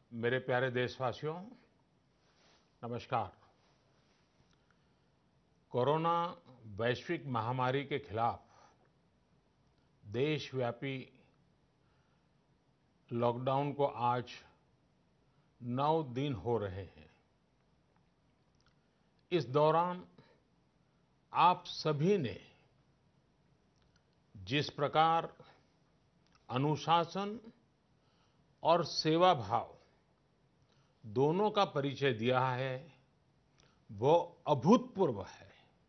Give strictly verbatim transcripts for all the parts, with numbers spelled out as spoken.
मेरे प्यारे देशवासियों, नमस्कार। कोरोना वैश्विक महामारी के खिलाफ देशव्यापी लॉकडाउन को आज नौ दिन हो रहे हैं। इस दौरान आप सभी ने जिस प्रकार अनुशासन और सेवा भाव दोनों का परिचय दिया है, वो अभूतपूर्व है।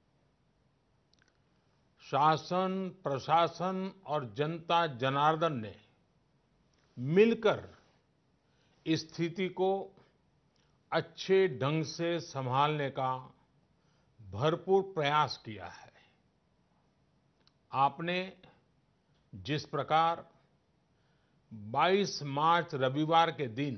शासन, प्रशासन और जनता जनार्दन ने मिलकर इस स्थिति को अच्छे ढंग से संभालने का भरपूर प्रयास किया है। आपने जिस प्रकार बाईस मार्च रविवार के दिन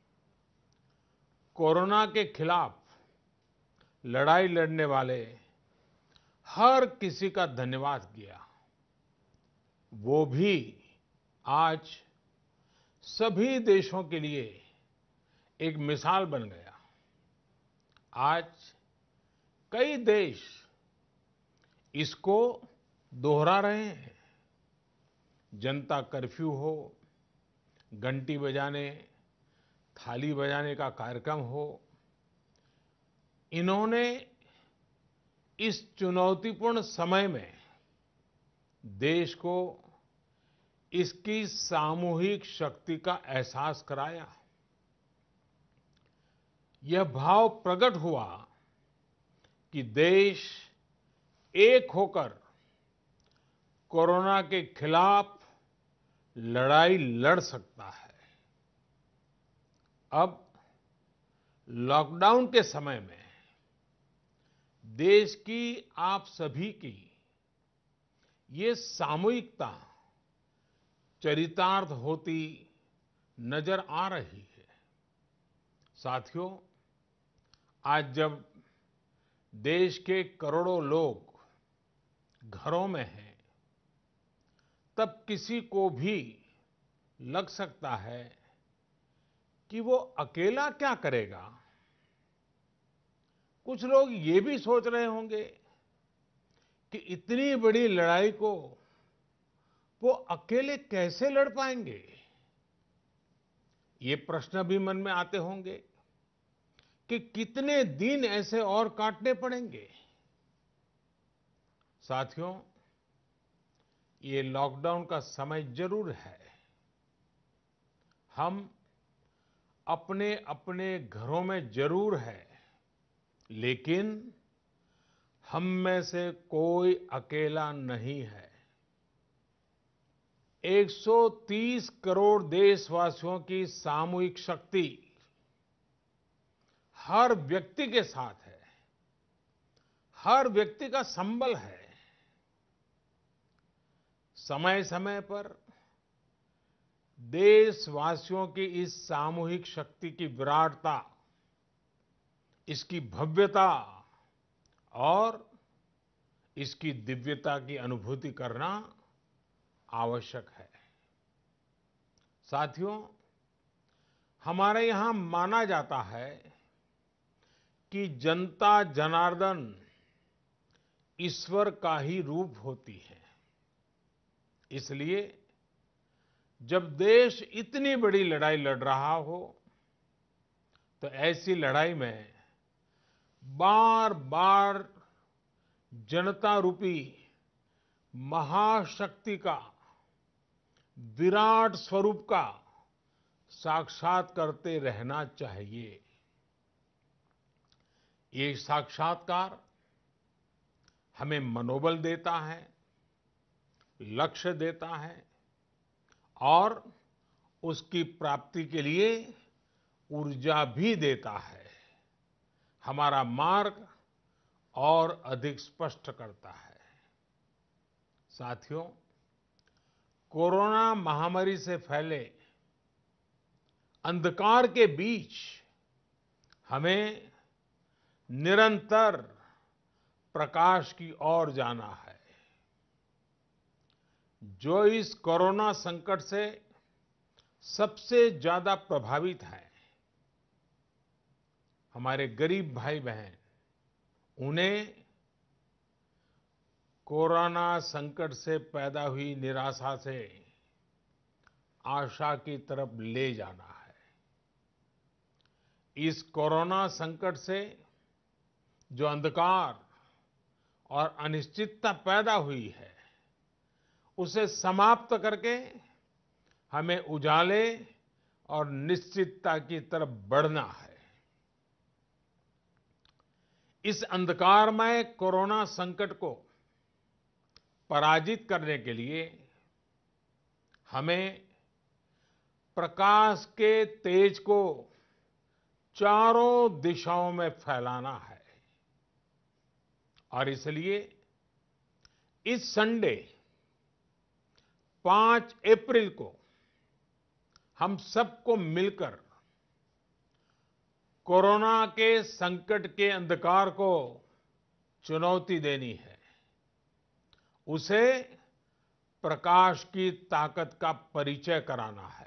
कोरोना के खिलाफ लड़ाई लड़ने वाले हर किसी का धन्यवाद किया, वो भी आज सभी देशों के लिए एक मिसाल बन गया। आज कई देश इसको दोहरा रहे हैं। जनता कर्फ्यू हो, घंटी बजाने, थाली बजाने का कार्यक्रम हो, इन्होंने इस चुनौतीपूर्ण समय में देश को इसकी सामूहिक शक्ति का एहसास कराया। यह भाव प्रकट हुआ कि देश एक होकर कोरोना के खिलाफ लड़ाई लड़ सकता है। अब लॉकडाउन के समय में देश की आप सभी की ये सामूहिकता चरितार्थ होती नजर आ रही है। साथियों, आज जब देश के करोड़ों लोग घरों में हैं, तब किसी को भी लग सकता है कि वो अकेला क्या करेगा। कुछ लोग ये भी सोच रहे होंगे कि इतनी बड़ी लड़ाई को वो अकेले कैसे लड़ पाएंगे। ये प्रश्न भी मन में आते होंगे कि कितने दिन ऐसे और काटने पड़ेंगे। साथियों, ये लॉकडाउन का समय जरूर है। हम अपने अपने घरों में जरूर हैं, लेकिन हम में से कोई अकेला नहीं है। एक सौ तीस करोड़ देशवासियों की सामूहिक शक्ति हर व्यक्ति के साथ है, हर व्यक्ति का संबल है। समय समय पर देशवासियों की इस सामूहिक शक्ति की विराटता, इसकी भव्यता और इसकी दिव्यता की अनुभूति करना आवश्यक है। साथियों, हमारे यहां माना जाता है कि जनता जनार्दन ईश्वर का ही रूप होती है। इसलिए जब देश इतनी बड़ी लड़ाई लड़ रहा हो, तो ऐसी लड़ाई में बार बार जनता रूपी महाशक्ति का, विराट स्वरूप का साक्षात करते रहना चाहिए। ये साक्षात्कार हमें मनोबल देता है, लक्ष्य देता है और उसकी प्राप्ति के लिए ऊर्जा भी देता है। हमारा मार्ग और अधिक स्पष्ट करता है। साथियों, कोरोना महामारी से फैले अंधकार के बीच हमें निरंतर प्रकाश की ओर जाना है। जो इस कोरोना संकट से सबसे ज्यादा प्रभावित है, हमारे गरीब भाई बहन, उन्हें कोरोना संकट से पैदा हुई निराशा से आशा की तरफ ले जाना है। इस कोरोना संकट से जो अंधकार और अनिश्चितता पैदा हुई है, उसे समाप्त करके हमें उजाले और निश्चितता की तरफ बढ़ना है। इस अंधकारमय कोरोना संकट को पराजित करने के लिए हमें प्रकाश के तेज को चारों दिशाओं में फैलाना है। और इसलिए इस संडे पांच अप्रैल को हम सबको मिलकर कोरोना के संकट के अंधकार को चुनौती देनी है, उसे प्रकाश की ताकत का परिचय कराना है।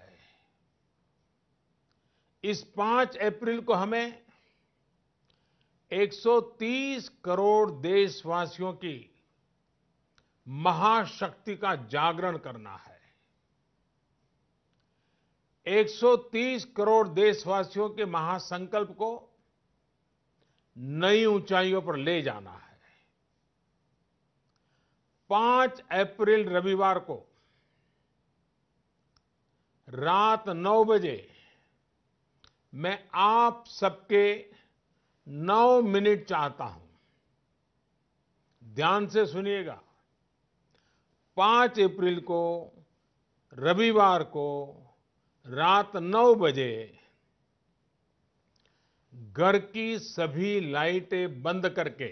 इस पांच अप्रैल को हमें एक सौ तीस करोड़ देशवासियों की महाशक्ति का जागरण करना है। एक सौ तीस करोड़ देशवासियों के महासंकल्प को नई ऊंचाइयों पर ले जाना है। पांच अप्रैल रविवार को रात नौ बजे मैं आप सबके नौ मिनट चाहता हूं। ध्यान से सुनिएगा। पांच अप्रैल को रविवार को रात नौ बजे घर की सभी लाइटें बंद करके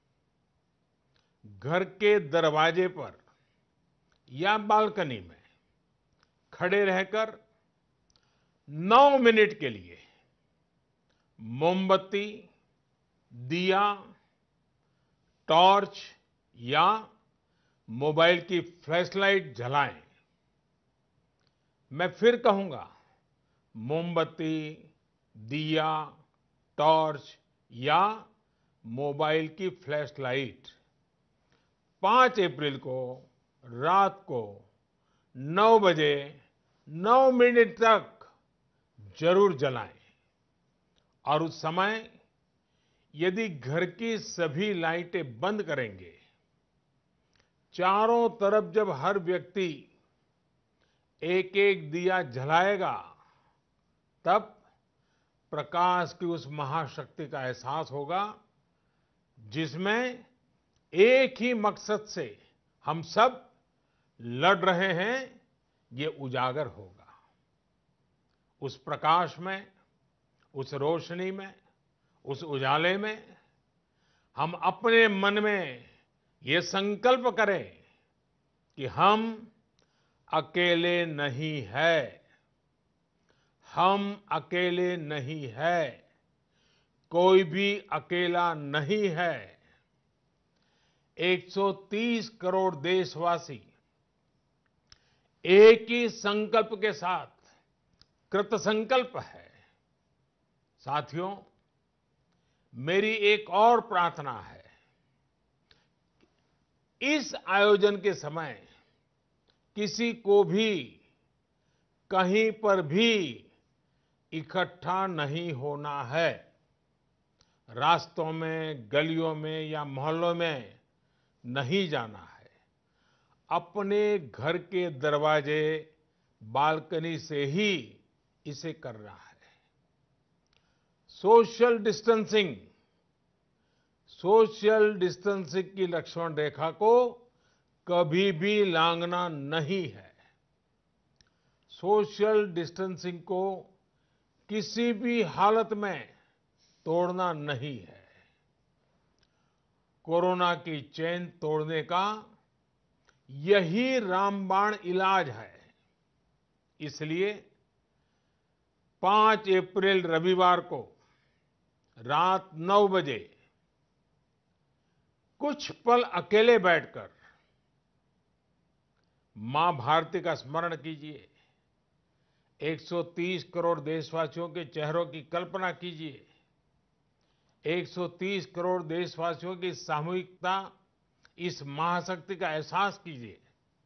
घर के दरवाजे पर या बालकनी में खड़े रहकर नौ मिनट के लिए मोमबत्ती, दिया, टॉर्च या मोबाइल की फ्लैशलाइट जलाएं। मैं फिर कहूंगा, मोमबत्ती, दिया, टॉर्च या मोबाइल की फ्लैशलाइट पांच अप्रैल को रात को नौ बजे नौ मिनट तक जरूर जलाएं। और उस समय यदि घर की सभी लाइटें बंद करेंगे, चारों तरफ जब हर व्यक्ति एक एक दिया जलाएगा, तब प्रकाश की उस महाशक्ति का एहसास होगा, जिसमें एक ही मकसद से हम सब लड़ रहे हैं, ये उजागर होगा। उस प्रकाश में, उस रोशनी में, उस उजाले में हम अपने मन में ये संकल्प करें कि हम अकेले नहीं हैं, हम अकेले नहीं हैं, कोई भी अकेला नहीं है। एक सौ तीस करोड़ देशवासी एक ही संकल्प के साथ कृत संकल्प है। साथियों, मेरी एक और प्रार्थना है। इस आयोजन के समय किसी को भी कहीं पर भी इकट्ठा नहीं होना है। रास्तों में, गलियों में या मोहल्लों में नहीं जाना है। अपने घर के दरवाजे, बालकनी से ही इसे करना है। सोशल डिस्टेंसिंग, सोशल डिस्टेंसिंग की लक्ष्मण रेखा को कभी भी लांघना नहीं है। सोशल डिस्टेंसिंग को किसी भी हालत में तोड़ना नहीं है। कोरोना की चेन तोड़ने का यही रामबाण इलाज है। इसलिए पांच अप्रैल रविवार को रात नौ बजे कुछ पल अकेले बैठकर मां भारती का स्मरण कीजिए। एक सौ तीस करोड़ देशवासियों के चेहरों की कल्पना कीजिए एक सौ तीस करोड़ देशवासियों की सामूहिकता, इस महाशक्ति का एहसास कीजिए।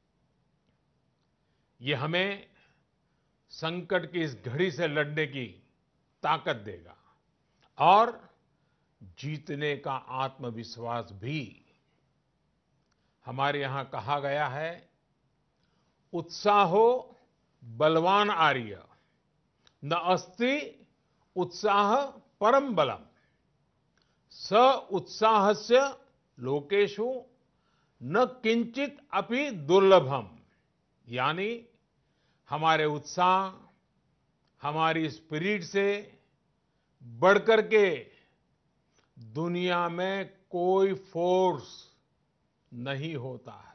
ये हमें संकट की इस घड़ी से लड़ने की ताकत देगा और जीतने का आत्मविश्वास भी। हमारे यहां कहा गया है, उत्साहो बलवान आर्य, न अस्ति उत्साह परम बलम, स उत्साहस्य लोकेषु न किंचित अपि दुर्लभम। यानी हमारे उत्साह, हमारी स्पिरिट से बढ़कर के दुनिया में कोई फोर्स नहीं होता है।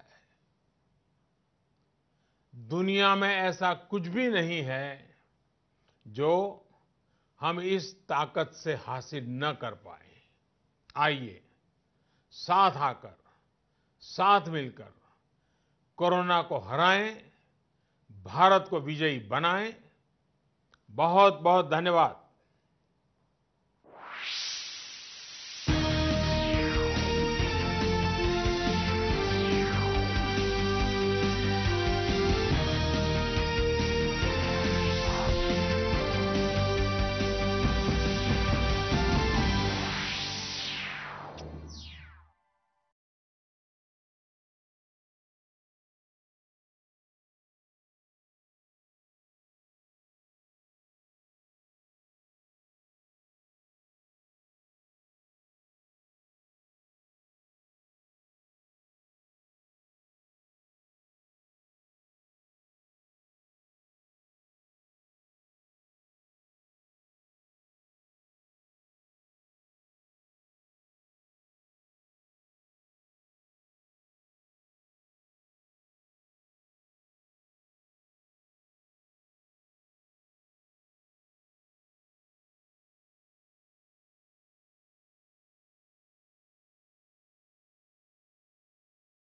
दुनिया में ऐसा कुछ भी नहीं है जो हम इस ताकत से हासिल न कर पाए। आइए साथ आकर, साथ मिलकर कोरोना को हराएं, भारत को विजयी बनाएं। बहुत बहुत धन्यवाद।